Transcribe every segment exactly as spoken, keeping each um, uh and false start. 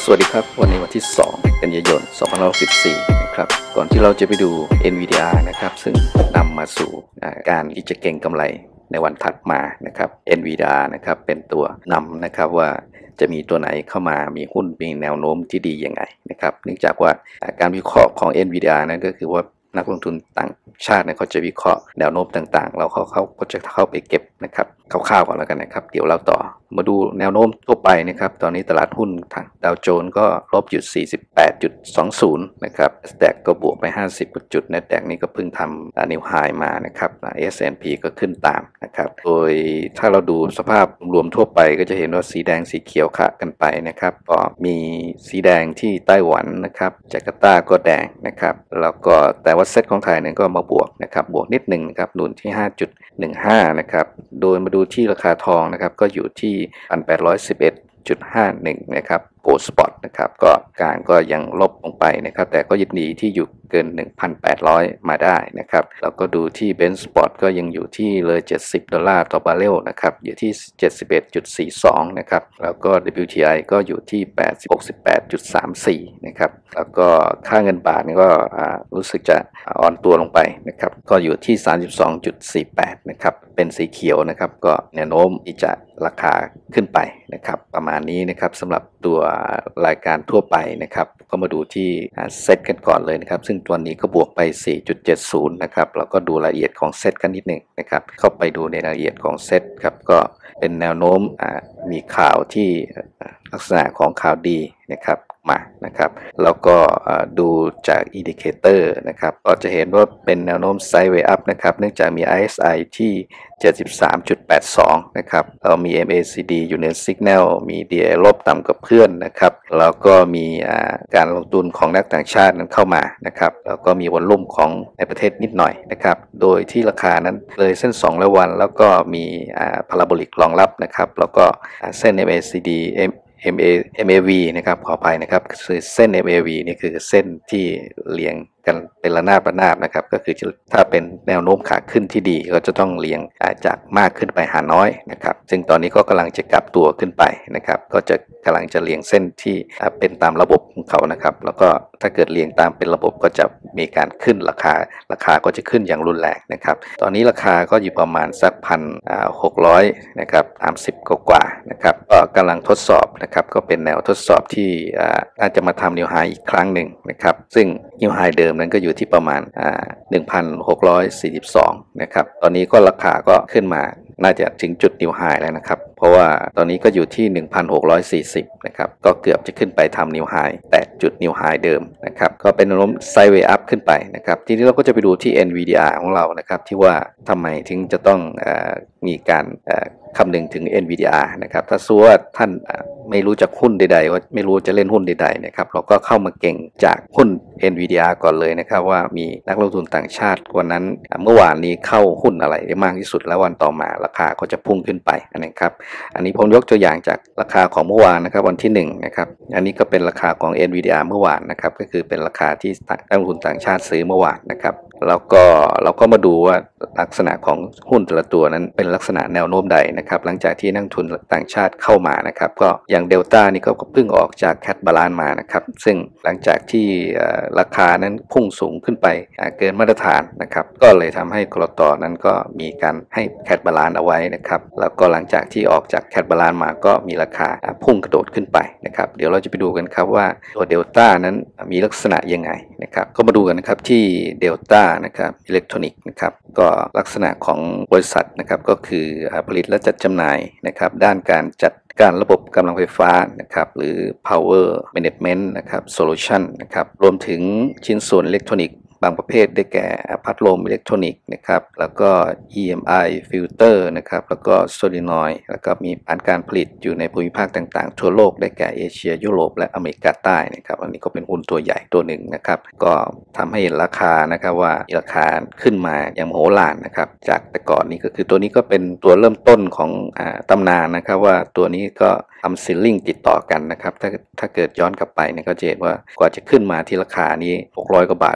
สวัสดีครับวันนี้วันที่สองกันยายนสองพันห้าร้อยหกสิบสี่นะครับก่อนที่เราจะไปดู เอ็น วี ดี อาร์ นะครับซึ่งนำมาสู่การที่จะเก็งกำไรในวันถัดมานะครับ เอ็น วี ดี อาร์ นะครับเป็นตัวนำนะครับว่าจะมีตัวไหนเข้ามามีหุ้นมีแนวโน้มที่ดียังไงนะครับเนื่องจากว่าการวิเคราะห์ของ เอ็น วี ดี อาร์ นั้นก็คือว่านักลงทุนต่างชาติเนี่ยเขาจะวิเคราะห์แนวโน้มต่างๆแล้วเขาเขาก็จะเข้าไปเก็บนะครับคร่าวๆก่อนแล้วกันนะครับเดี๋ยวเราต่อมาดูแนวโน้มทั่วไปนะครับตอนนี้ตลาดหุ้นทางดาวโจนส์ก็ลบอยู่ สี่สิบแปดจุดสองศูนย์ นะครับ Nasdaq ก็บวกไปห้าสิบกว่าจุด Nasdaq นี่ก็เพิ่งทำนิวไฮมานะครับ เอส แอนด์ พี ก็ขึ้นตามนะครับโดยถ้าเราดูสภาพรวมทั่วไปก็จะเห็นว่าสีแดงสีเขียวขะกันไปนะครับก็มีสีแดงที่ไต้หวันนะครับจาการ์ตาก็แดงนะครับแล้วก็แต่ว่าเซ็ตของไทยเนี่ยก็มาบวกนะครับบวกนิดนึงนะครับหนุนที่ ห้าจุดหนึ่งห้า นะครับโดยมาดูที่ราคาทองนะครับก็อยู่ที่ หนึ่งพันแปดร้อยสิบเอ็ดจุดห้าหนึ่ง นะครับโกลด์สปอตนะครับก็การก็ยังลบลงไปนะครับแต่ก็ยินดีที่อยู่เกิน หนึ่งพันแปดร้อย มาได้นะครับแล้วก็ดูที่เบนซ์สปอตก็ยังอยู่ที่เลยเจ็ดสิบดอลลาร์ต่อบาร์เรลนะครับอยู่ที่ เจ็ดสิบเอ็ดจุดสี่สอง นะครับแล้วก็ ดับเบิลยู ที ไอ ก็อยู่ที่แปดสิบ หกสิบแปดจุดสามสี่ นะครับแล้วก็ค่าเงินบาทก็รู้สึกจะอ่อนตัวลงไปนะครับก็อยู่ที่ สามสิบสองจุดสี่แปด นะครับเป็นสีเขียวนะครับก็แนวโน้มที่จะราคาขึ้นไปนะครับประมาณนี้นะครับสำหรับตัวรายการทั่วไปนะครับก็มาดูที่เซตกันก่อนเลยนะครับซึ่งตัวนี้ก็บวกไป สี่จุดเจ็ดศูนย์ นะครับแล้วก็ดูรายละเอียดของเซตกันนิดหนึ่งนะครับเข้าไปดูในรายละเอียดของเซตครับก็เป็นแนวโน้มมีข่าวที่ลักษณะของข่าวดีนะครับมานะครับแล้วก็ดูจากอินดิเคเตอร์นะครับก็จะเห็นว่าเป็นแนวโน้มไซด์เวย์อัพนะครับเนื่องจากมี ไอ เอส ไอ ที่ เจ็ดสิบสามจุดแปดสอง นะครับเรามี เอ็ม เอ ซี ดี อยู่ใน Signal มี ดี ไอ ลบต่ำกว่าเพื่อนนะครับแล้วก็มีการลงทุนของนักต่างชาตินั้นเข้ามานะครับแล้วก็มีวอลลุ่มของในประเทศนิดหน่อยนะครับโดยที่ราคานั้นเลยเส้นสองร้อยวันแล้วก็มีพาราโบลิกรองรับนะครับแล้วก็เส้น เอ็ม เอ ซี ดี เอ็ม เอ็ม เอ วี นะครับขออภัยนะครับคือเส้น เอ็ม เอ วี นี่คือเส้นที่เรียงกันเป็นระนาบระนาบนะครับก็คือถ้าเป็นแนวโน้มขาขึ้นที่ดีก็จะต้องเรียงจากมากขึ้นไปหาน้อยนะครับซึ่งตอนนี้ก็กำลังจะกลับตัวขึ้นไปนะครับก็จะกำลังจะเรียงเส้นที่เป็นตามระบบของเขานะครับแล้วก็ถ้าเกิดเรียงตามเป็นระบบก็จะมีการขึ้นราคาราคาก็จะขึ้นอย่างรุนแรงนะครับตอนนี้ราคาก็อยู่ประมาณสักพันหกร้อยนะครับสามสิบกว่าๆนะครับก็กำลังทดสอบนะครับก็เป็นแนวทดสอบที่อาจจะมาทำนิวไฮอีกครั้งหนึ่งนะครับซึ่งนิวไฮเดิมนั้นก็อยู่ที่ประมาณ หนึ่งพันหกร้อยสี่สิบสอง นะครับตอนนี้ก็ราคาก็ขึ้นมาน่าจะถึงจุดนิวไฮแล้วนะครับเพราะว่าตอนนี้ก็อยู่ที่ หนึ่งพันหกร้อยสี่สิบ นะครับก็เกือบจะขึ้นไปทำนิวไฮแตะจุดนิวไฮเดิมนะครับก็เป็นแนวโน้มไซด์เวย์อัพขึ้นไปนะครับทีนี้เราก็จะไปดูที่ เอ็น วี ดี อาร์ ของเรานะครับที่ว่าทำไมถึงจะต้องเอ่อมีการเอ่อคำนึงถึง เอ็น วี ดี อาร์ นะครับถ้าสู้ว่าท่านไม่รู้จักหุ้นใดๆว่าไม่รู้จะเล่นหุ้นใดๆนะครับเราก็เข้ามาเก่งจากหุ้น เอ็น วี ดี อาร์ ก่อนเลยนะครับว่ามีนักลงทุนต่างชาติวันนั้นเมื่อวานนี้เข้าหุ้นอะไรได้มากที่สุดแล้ววันต่อมาราคาก็จะพุ่งขึ้นไปนะครับอันนี้ผมยกตัวอย่างจากราคาของเมื่อวานนะครับวันที่หนึ่งนะครับอันนี้ก็เป็นราคาของ เอ็น วี ดี อาร์ เมื่อวานนะครับก็คือเป็นราคาที่นักลงทุนต่างชาติซื้อเมื่อวานนะครับแล้วก็เราก็มาดูว่าลักษณะของหุ้นแต่ละตัวนั้นเป็นลักษณะแนวโน้มใดนะครับหลังจากที่นักทุนต่างชาติเข้ามานะครับก็อย่างเดลต้านี่ก็เพิ่งออกจากแคทบาลานซ์มานะครับซึ่งหลังจากที่ราคานั้นพุ่งสูงขึ้นไปเกินมาตรฐานนะครับก็เลยทำให้กลตนั้นก็มีการให้แคทบาลานซ์เอาไว้นะครับแล้วก็หลังจากที่ออกจากแคทบาลานซ์มาก็มีราคาพุ่งกระโดดขึ้นไปนะครับเดี๋ยวเราจะไปดูกันครับว่าตัวเดลต้านั้นมีลักษณะยังไงนะครับก็มาดูกันนะครับที่เดลต้านะครับอิเล็กทรอนิกส์นะครับก็ลักษณะของบริษัทนะครับก็คือผลิตและจัดจำหน่ายนะครับด้านการจัดการระบบกำลังไฟฟ้านะครับหรือ power management นะครับ solution นะครับรวมถึงชิ้นส่วนอิเล็กทรอนิกส์บางประเภทได้แก่พัดลมอิเล็กทรอนิกส์นะครับแล้วก็ อี เอ็ม ไอ ฟิลเตอร์นะครับแล้วก็โซลินอยด์แล้วก็มีฐานการผลิตอยู่ในภูมิภาคต่างๆทั่วโลกได้แก่เอเชียยุโรปและอเมริกาใต้นะครับอันนี้ก็เป็นหุ้นตัวใหญ่ตัวหนึ่งนะครับก็ทำให้เห็นราคานะครับว่าราคาขึ้นมาอย่างมโหฬารนะครับจากแต่ก่อนนี้ก็คือตัวนี้ก็เป็นตัวเริ่มต้นของอ่าตำนานนะครับว่าตัวนี้ก็ทำซีลลิ่งติดต่อกันนะครับถ้าถ้าเกิดย้อนกลับไปเนี่ยก็จะเห็นว่ากว่าจะขึ้นมาที่ราคานี้หกร้อยกว่าบาทได้นี้ไม่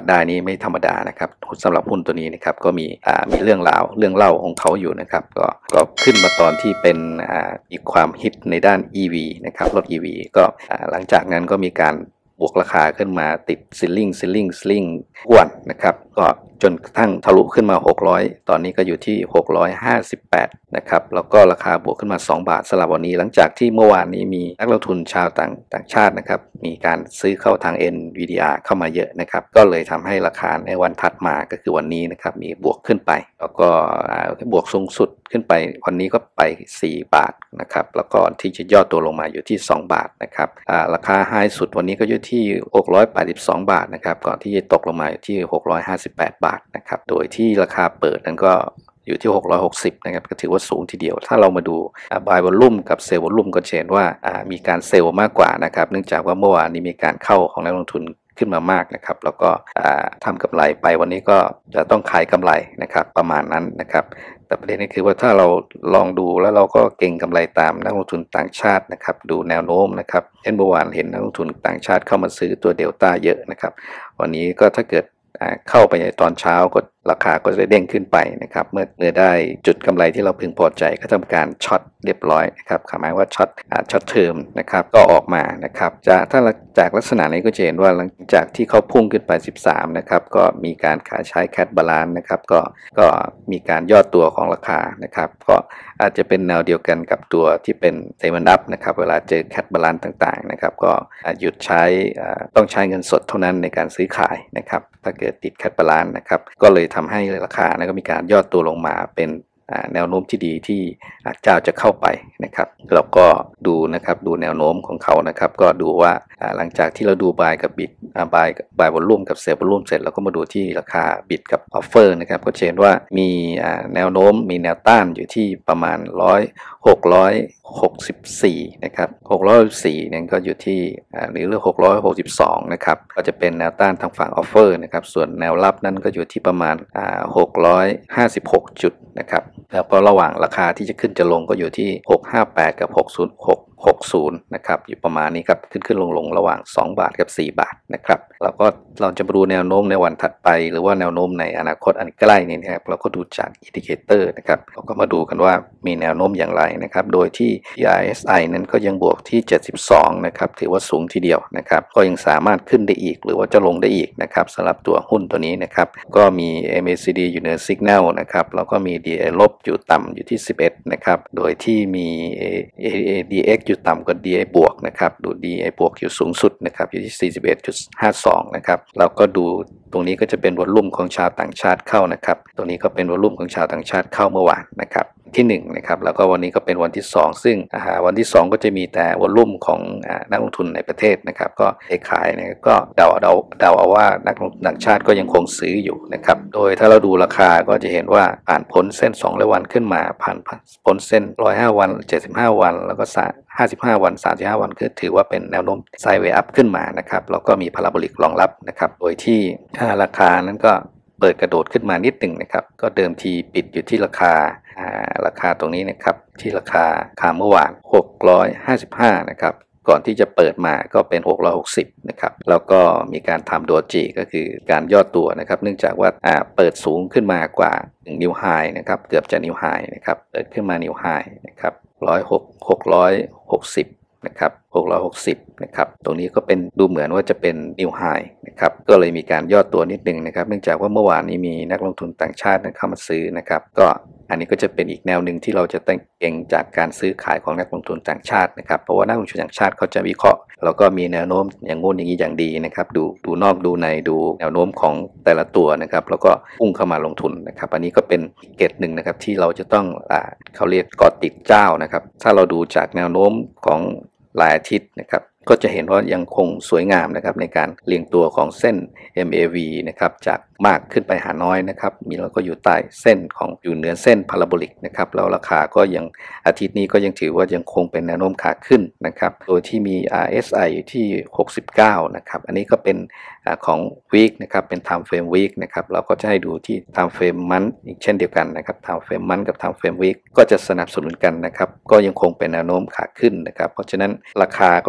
ไม่ธรรมดานะครับสำหรับหุ้นตัวนี้นะครับก็มีอ่ามีเรื่องราวเรื่องเล่าของเขาอยู่นะครับก็ก็ขึ้นมาตอนที่เป็นอ่าอีกความฮิตในด้าน อี วี นะครับรถ อี วี ก็อ่าหลังจากนั้นก็มีการบวกราคาขึ้นมาติดซิลลิงซิลลิงซิลลิงอ้วนนะครับก็จนกระทั่งทะลุขึ้นมาหกร้อยตอนนี้ก็อยู่ที่หกร้อยห้าสิบแปดนะครับแล้วก็ราคาบวกขึ้นมาสองบาทสำหรับวันนี้หลังจากที่เมื่อวานนี้มีนักลงทุนชาวต่างต่างชาตินะครับมีการซื้อเข้าทาง เอ็น วี ดี อาร์ เข้ามาเยอะนะครับก็เลยทำให้ราคาในวันถัดมาก็คือวันนี้นะครับมีบวกขึ้นไปแล้วก็บวกสูงสุดขึ้นไปวันนี้ก็ไปสี่บาทนะครับแล้วก็ที่จะย่อตัวลงมาอยู่ที่สองบาทนะครับราคาไฮสุดวันนี้ก็อยู่ที่หกร้อยแปดสิบสองบาทนะครับก่อนที่จะตกลงมาอยู่ที่หกร้อยห้าสิบแปดบาทนะครับโดยที่ราคาเปิดนั้นก็อยู่ที่หกร้อยหกสิบนะครับก็ถือว่าสูงทีเดียวถ้าเรามาดู buy volume กับ sell volume ก็เห็นว่ามีการเซลล์มากกว่านะครับเนื่องจากว่าเมื่อวานนี้มีการเข้าของนักลงทุนขึ้นมามากนะครับแล้วก็ทำกำไรไปวันนี้ก็จะต้องขายกำไรนะครับประมาณนั้นนะครับแต่ประเด็นนี้คือว่าถ้าเราลองดูแล้วเราก็เก็งกำไรตามนักลงทุนต่างชาตินะครับดูแนวโน้มนะครับเช่นเมื่อวานเห็นนักลงทุนต่างชาติเข้ามาซื้อตัวเดลต้าเยอะนะครับวันนี้ก็ถ้าเกิดเข้าไปในตอนเช้าก็ราคาก็จะเด้งขึ้นไปนะครับเมื่อเมื่อได้จุดกำไรที่เราพึงพอใจก็ทำการช็อตเรียบร้อยนะครับหมายว่าช็อตช็อตเทอมนะครับก็ออกมานะครับจากถ้าจากลักษณะนี้ก็จะเห็นว่าหลังจากที่เขาพุ่งขึ้นไปสิบสามนะครับก็มีการขายใช้แคทบาลานซ์นะครับก็ก็มีการย่อตัวของราคานะครับก็อาจจะเป็นแนวเดียวกันกับตัวที่เป็นเซมันอัพนะครับเวลาเจอแคทบาลานซ์ต่างๆนะครับก็หยุดใช้ต้องใช้เงินสดเท่านั้นในการซื้อขายนะครับถ้าเกิดติดแคทบาลานซ์นะครับก็เลยทำให้ราคานะก็มีการย่อตัวลงมาเป็นแนวโน้มที่ดีที่เจ้าจะเข้าไปนะครับเราก็ดูนะครับดูแนวโน้มของเขานะครับก็ดูว่าหลังจากที่เราดูบายกับบิดบายบายวอลลุ่มกับเซลล์วอลลุ่มเสร็จเราก็มาดูที่ราคาบิดกับออฟเฟอร์นะครับก็เห็นว่ามีแนวโน้มมีแนวต้านอยู่ที่ประมาณร้อยหกร้อยหกสิบสี่นะครับหกร้อยหกสิบสี่เนี่ยก็อยู่ที่หรือเรื่องหกร้อยหกสิบสองนะครับก็จะเป็นแนวต้านทางฝั่งออฟเฟอร์นะครับส่วนแนวรับนั้นก็อยู่ที่ประมาณหกร้อยห้าสิบหกจุดนะครับแล้วก็ระหว่างราคาที่จะขึ้นจะลงก็อยู่ที่หกร้อยห้าสิบแปดกับหกร้อยหก หกสิบนะครับอยู่ประมาณนี้ครับขึ้นขึ้นลงลงระหว่างสองบาทกับสี่บาทนะครับแล้วก็เราจะมาดูแนวโน้มในวันถัดไปหรือว่าแนวโน้มในอนาคตอันใกล้นี้นะครับเราก็ดูจากอินดิเคเตอร์นะครับเราก็มาดูกันว่ามีแนวโน้มอย่างไรนะครับโดยที่ อาร์ เอส ไอ นั้นก็ยังบวกที่เจ็ดสิบสองนะครับถือว่าสูงทีเดียวนะครับก็ยังสามารถขึ้นได้อีกหรือว่าจะลงได้อีกนะครับสำหรับตัวหุ้นตัวนี้นะครับก็มี เอ็ม เอ ซี ดี อยู่เหนือ Signal นะครับแล้วก็มี ดี ไอ ลบอยู่ต่ำอยู่ที่สิบเอ็ดนะครับโดยที่มี ดี เอ็กซ์ อยู่ต่ำกว่า ดี ไอ บวกนะครับดู ดี ไอ บวกอยู่สูงสุดนะครับอยู่ที่ สี่สิบเอ็ดจุดห้าสอง นะครับแล้วก็ดูตรงนี้ก็จะเป็นวอลลุ่มของชาวต่างชาติเข้านะครับตรงนี้ก็เป็นวอลลุ่มของชาวต่างชาติเข้าเมื่อวานนะครับที่หนึ่งนะครับแล้วก็วันนี้ก็เป็นวันที่สองซึ่งวันที่สองก็จะมีแต่วอลลุ่มของนักลงทุนในประเทศนะครับก็ขายเนี่ยก็เดาเดาเดาเอาว่านักลงทุนต่างชาติก็ยังคงซื้ออยู่นะครับโดยถ้าเราดูราคาก็จะเห็นว่าผ่านพ้นเส้นสองร้อยวันขึ้นมาผ่านพ้นเส้นหนึ่งร้อยห้าวันเจ็ดสิบห้าวันแล้วก็ห้าสิบห้าวันสามสิบห้าวันก็ถือว่าเป็นแนวโน้มไซด์เวย์อัพขึ้นมานะครับแล้วก็มีพาราโบลิกรองรับนะครับโดยที่ถ้าราคานั้นก็เปิดกระโดดขึ้นมานิดหนึ่งนะครับก็เดิมทีปิดอยู่ที่ราคาราคาตรงนี้นะครับที่ราคาคาเมื่อวานหกร้อยห้าสิบห้านะครับก่อนที่จะเปิดมาก็เป็นหกร้อยหกสิบนะครับแล้วก็มีการทำโดจิก็คือการย่อตัวนะครับเนื่องจากว่าเปิดสูงขึ้นมากว่าหนึ่งนิวไฮนะครับเกือบจะนิวไฮนะครับเปิดขึ้นมานิวไฮนะครับร้อยหกหกร้อยหกสิบนะครับหกร้อยหกสิบนะครับตรงนี้ก็เป็นดูเหมือนว่าจะเป็นนิวไฮนะครับก็เลยมีการย่อตัวนิดนึงนะครับเนื่องจากว่าเมื่อวานนี้มีนักลงทุนต่างชาติเข้ามาซื้อนะครับก็อันนี้ก็จะเป็นอีกแนวหนึ่งที่เราจะต้องเก็งจากการซื้อขายของนักลงทุนต่างชาตินะครับเพราะว่านักลงทุนต่างชาติเขาจะวิเคราะห์แล้วก็มีแนวโน้มอย่างงู้นอย่างนี้อย่างดีนะครับดูดูนอกดูในดูแนวโน้มของแต่ละตัวนะครับแล้วก็พุ่งเข้ามาลงทุนนะครับอันนี้ก็เป็นเกตหนึ่งนะครับที่เราจะต้องอ่าเขาเรียกเกาะติดเจ้านะครับถ้าเราดูจากแนวโน้มของรายอาทิตย์นะครับก็จะเห็นว่ายังคงสวยงามนะครับในการเรียงตัวของเส้น เอ็ม เอ วี นะครับจากมากขึ้นไปหาน้อยนะครับมีแล้วก็อยู่ใต้เส้นของอยู่เหนือเส้นพาราโบลิกนะครับแล้วราคาก็ยังอาทิตย์นี้ก็ยังถือว่ายังคงเป็นแนวโน้มขาขึ้นนะครับโดยที่มี อาร์ เอส ไอ อยู่ที่หกสิบเก้านะครับอันนี้ก็เป็นของ week นะครับเป็น time frame week นะครับเราก็จะให้ดูที่ time frame month อีกเช่นเดียวกันนะครับ time frame month กับ time frame week ก็จะสนับสนุนกันนะครับก็ยังคงเป็นแนวโน้มขาขึ้นนะครับเพราะฉะนั้นราคาก็เห็นว่า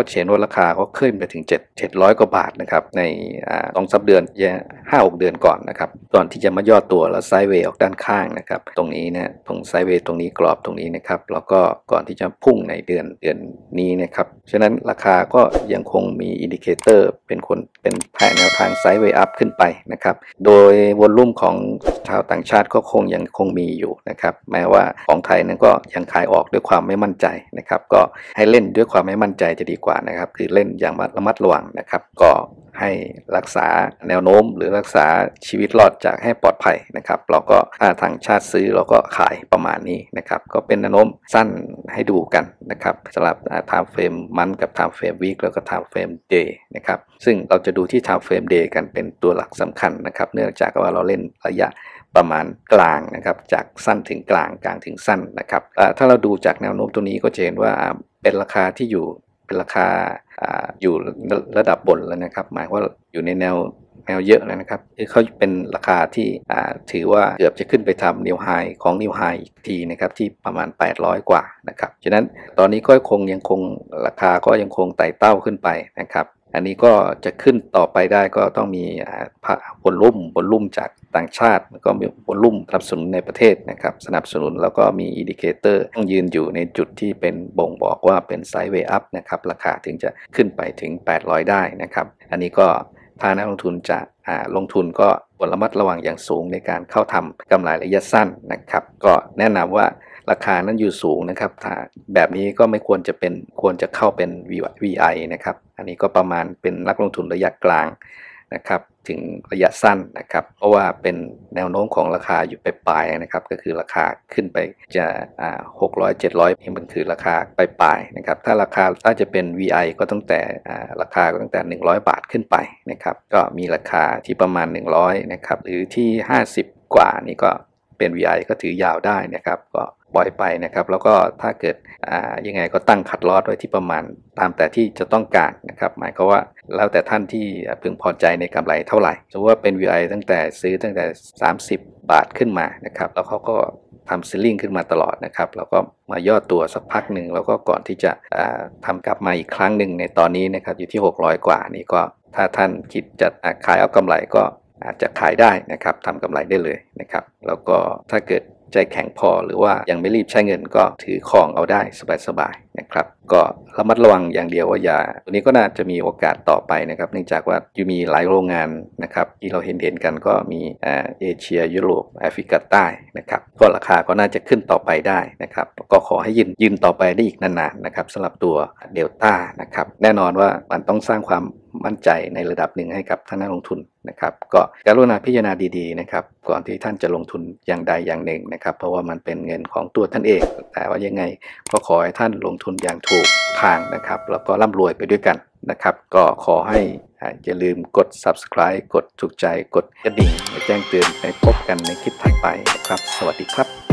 คาก็ขึ้นไปถึง7 700กว่าบาทนะครับในสองสามเดือนห้าหกเดือนก่อนนะครับก่อนที่จะมาย่อตัวแล้วไซด์เวย์ออกด้านข้างนะครับตรงนี้นะตรงไซด์เวย์ตรงนี้กรอบตรงนี้นะครับแล้วก็ก่อนที่จะพุ่งในเดือนเดือนนี้นะครับฉะนั้นราคาก็ยังคงมีอินดิเคเตอร์เป็นคนเป็นแผนแนวทางไซด์เวย์อัพขึ้นไปนะครับโดยวอลลุ่มของชาวต่างชาติก็คงยังคงมีอยู่นะครับแม้ว่าของไทยนั้นก็ยังขายออกด้วยความไม่มั่นใจนะครับก็ให้เล่นด้วยความไม่มั่นใจจะดีกว่านะครับคือเล่นอย่างระมัดระวังนะครับก็ให้รักษาแนวโน้มหรือรักษาชีวิตรอดจากให้ปลอดภัยนะครับเราก็ถ้าทางชาติซื้อเราก็ขายประมาณนี้นะครับก็เป็นแนวโน้มสั้นให้ดูกันนะครับสำหรับ time frame มันกับ time frame week แล้วก็ time frame day นะครับซึ่งเราจะดูที่ time frame day กันเป็นตัวหลักสำคัญนะครับเนื่องจากว่าเราเล่นระยะประมาณกลางนะครับจากสั้นถึงกลางกลางถึงสั้นนะครับถ้าเราดูจากแนวโน้มตัวนี้ก็จะเห็นว่าเป็นราคาที่อยู่เป็นราคาอยู่ระดับบนแล้วนะครับหมายว่าอยู่ในแนวแนวเยอะแล้วนะครับเขาเป็นราคาที่ถือว่าเกือบจะขึ้นไปทำนิวไฮของนิวไฮอีกทีนะครับที่ประมาณแปดร้อยกว่านะครับฉะนั้นตอนนี้ก็คงยังคงราคาก็ยังคงไต่เต้าขึ้นไปนะครับอันนี้ก็จะขึ้นต่อไปได้ก็ต้องมีวอลลุ่มวอลลุ่มจากต่างชาติแล้วก็มีวอลลุ่มสนับสนุนในประเทศนะครับสนับสนุนแล้วก็มีอินดิเคเตอร์ต้องยืนอยู่ในจุดที่เป็นบ่งบอกว่าเป็นไซด์เวย์อัพนะครับราคาถึงจะขึ้นไปถึงแปดร้อยได้นะครับอันนี้ก็ถ้านักลงทุนจะลงทุนก็ควรระมัดระวังอย่างสูงในการเข้าทำกำไรระยะสั้นนะครับก็แนะนำว่าราคานั้นอยู่สูงนะครับถ้าแบบนี้ก็ไม่ควรจะเป็นควรจะเข้าเป็น วี ไอ นะครับอันนี้ก็ประมาณเป็นนักลงทุนระยะกลางนะครับถึงระยะสั้นนะครับเพราะว่าเป็นแนวโน้มของราคาอยู่ไปปลายนะครับก็คือราคาขึ้นไปจะหกร้อยเจ็ดร้อยมันคือราคาไปปลายนะครับถ้าราคาถ้าจะเป็น วี ไอ ก็ตั้งแต่ราคาก็ตั้งแต่หนึ่งร้อยบาทขึ้นไปนะครับก็มีราคาที่ประมาณหนึ่งร้อยนะครับหรือที่ห้าสิบกว่านี่ก็เป็น วี ไอ ก็ถือยาวได้นะครับก็ปล่อยไปนะครับแล้วก็ถ้าเกิดยังไงก็ตั้งคัดลอสไว้ที่ประมาณตามแต่ที่จะต้องการนะครับหมายความว่าแล้วแต่ท่านที่พึงพอใจในกำไรเท่าไหร่สมมติว่าเป็น วี ไอ ตั้งแต่ซื้อตั้งแต่สามสิบบาทขึ้นมานะครับแล้วเขาก็ทำซีลิ่งขึ้นมาตลอดนะครับแล้วก็มาย่อตัวสักพักหนึ่งแล้วก็ก่อนที่จะทำกลับมาอีกครั้งหนึ่งในตอนนี้นะครับอยู่ที่หกร้อยกว่านี่ก็ถ้าท่านคิดจะขายเอากำไรก็อาจจะขายได้นะครับทำกำไรได้เลยนะครับแล้วก็ถ้าเกิดใจแข็งพอหรือว่ายังไม่รีบใช้เงินก็ถือของเอาได้สบายๆนะครับก็ระมัดระวังอย่างเดียวว่าอย่าตัวนี้ก็น่าจะมีโอกาสต่อไปนะครับเนื่องจากว่าอยู่มีหลายโรงงานนะครับที่เราเห็นเห็นกันก็มีเอเชียยุโรปแอฟริกาใต้นะครับก็ราคาก็น่าจะขึ้นต่อไปได้นะครับก็ขอให้ยืนยืนต่อไปได้อีกนานๆนะครับสำหรับตัวเดลต้านะครับแน่นอนว่ามันต้องสร้างความมั่นใจในระดับหนึ่งให้กับท่านนักลงทุนนะครับก็การุณาพิจารณาดีๆนะครับก่อนที่ท่านจะลงทุนอย่างใดอย่างหนึ่งนะครับเพราะว่ามันเป็นเงินของตัวท่านเองแต่ว่ายังไงก็ขอให้ท่านลงทุนอย่างถูกทางนะครับแล้วก็ร่ำรวยไปด้วยกันนะครับก็ขอให้อย่าลืมกด ซับสไครบ์ กดถูกใจกดกระดิ่งแจ้งเตือนไปพบกันในคลิปถัดไปนะครับสวัสดีครับ